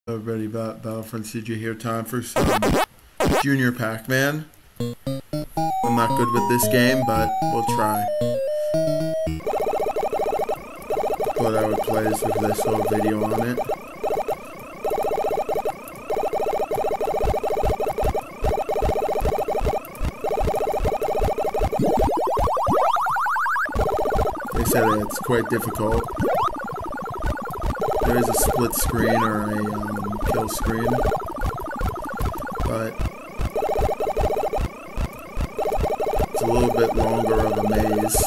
Everybody, Battlefront CJ here. Time for some Junior Pac-Man. I'm not good with this game, but we'll try. Thought I would play this because I saw a video on it. They said it's quite difficult. There is a split screen or a kill screen, but it's a little bit longer of a maze.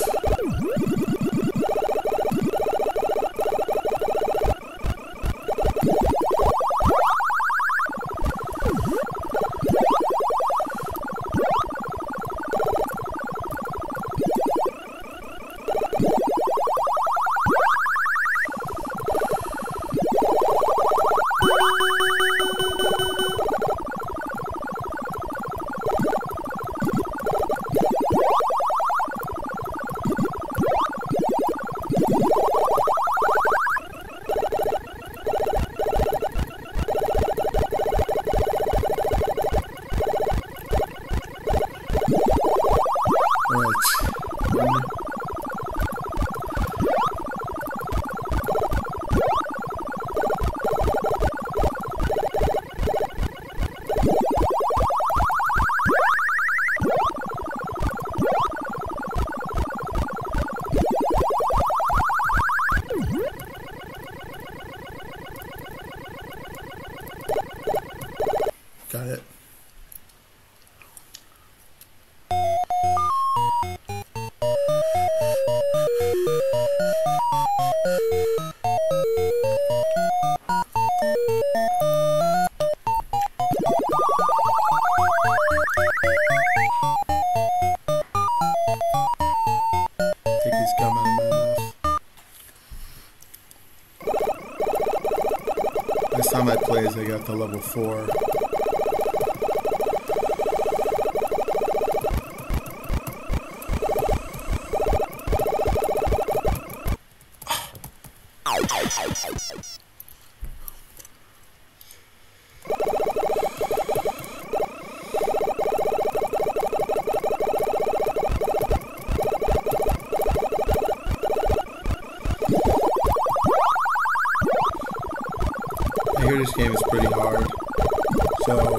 Got it. Take this gum out of my mouth. Last time I played, I got to level 4. I hear this game is pretty hard, so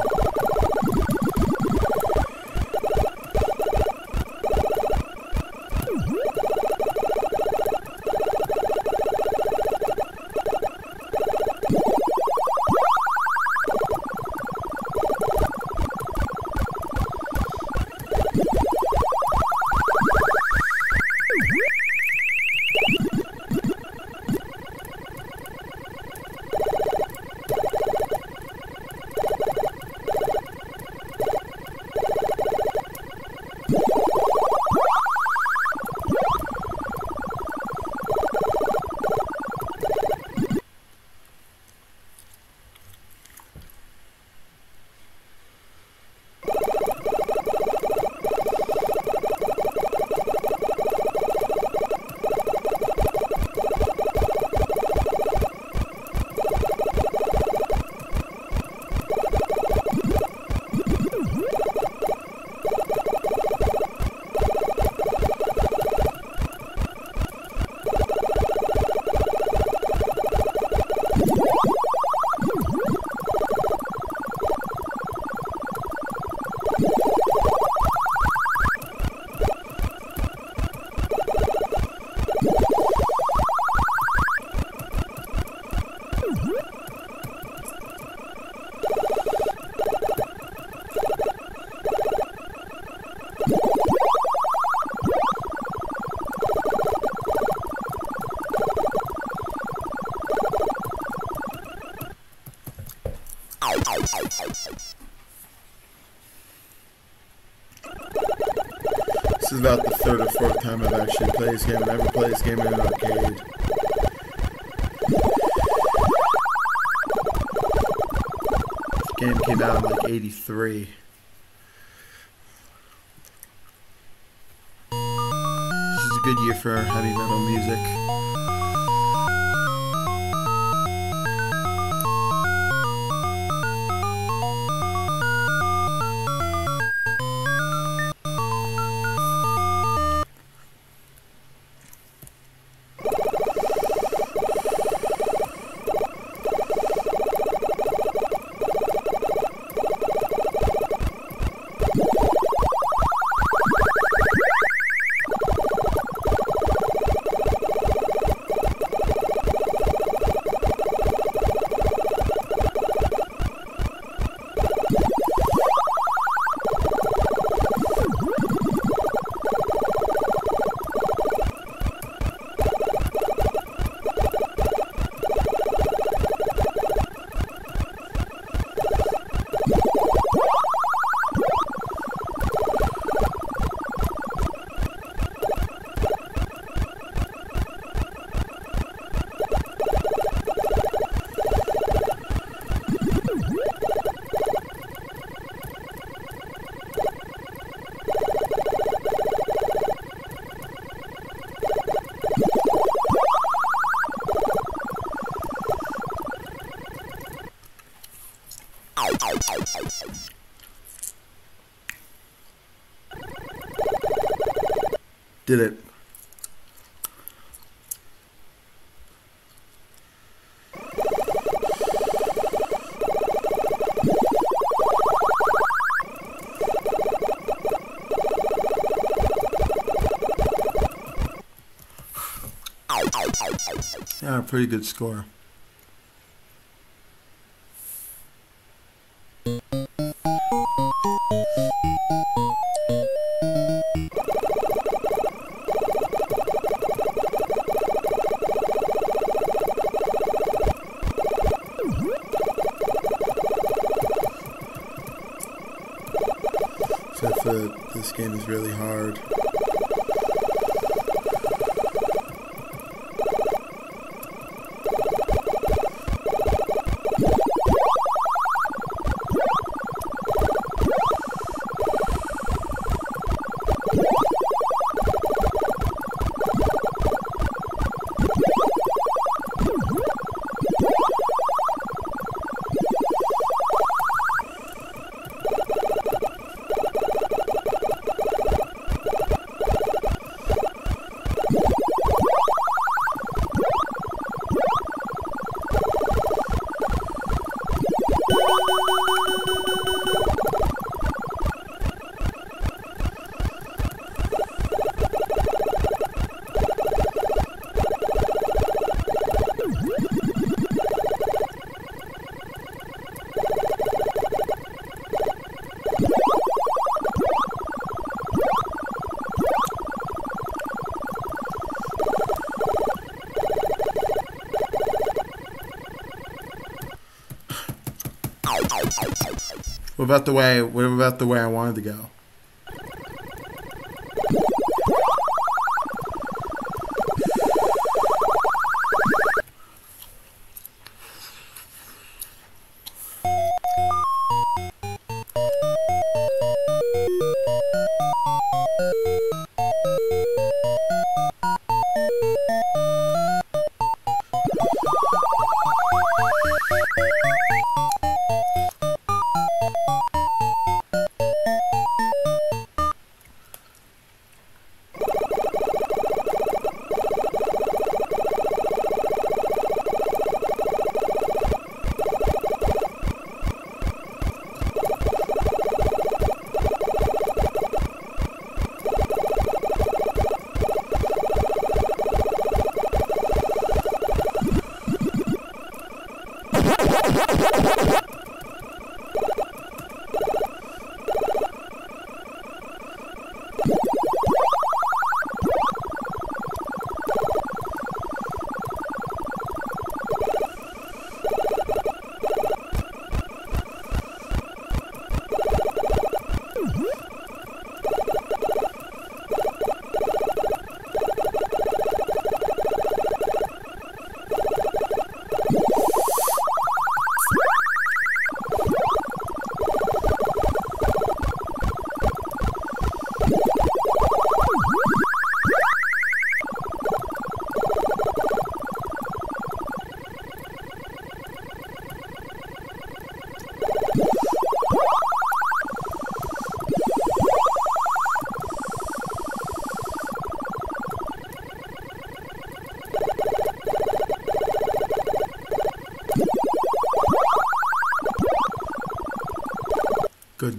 this is about the third or fourth time I've actually played this game. I never played this game in an arcade. This game came out in like '83. This is a good year for heavy metal music. Did it. Yeah, pretty good score. Except for this game is really hard. What about the way I wanted to go? Good.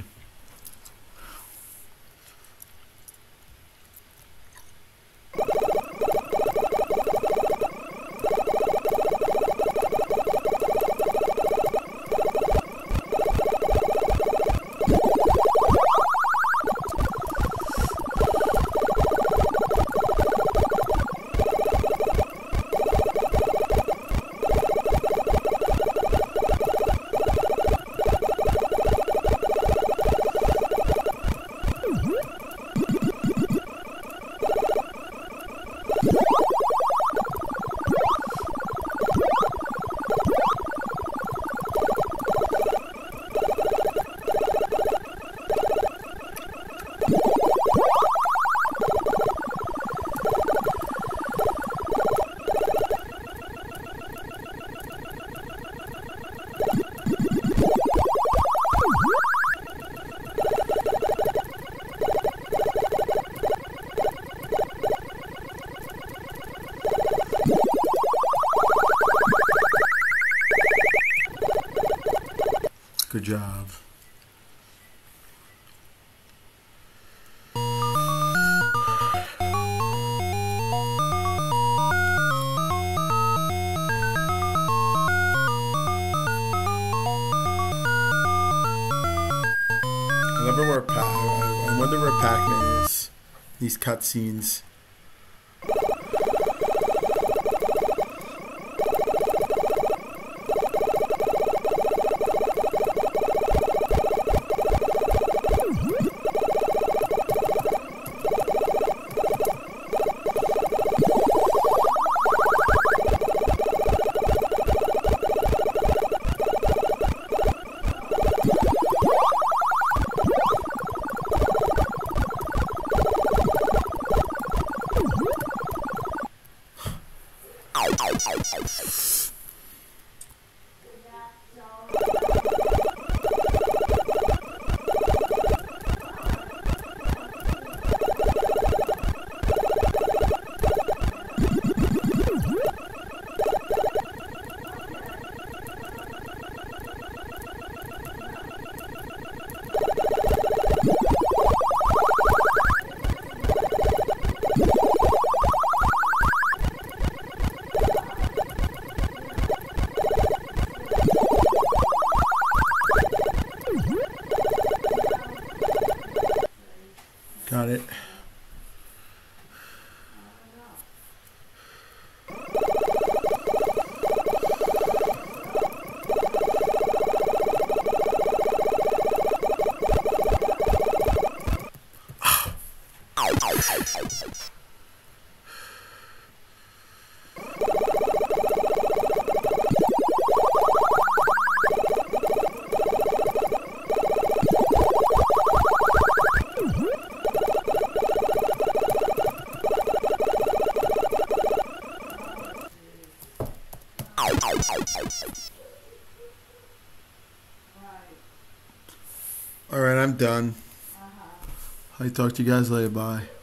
Good job. I wonder where Pac-Man is. These cutscenes. Got it. Alright, I'm done. I'll talk to you guys later. Bye.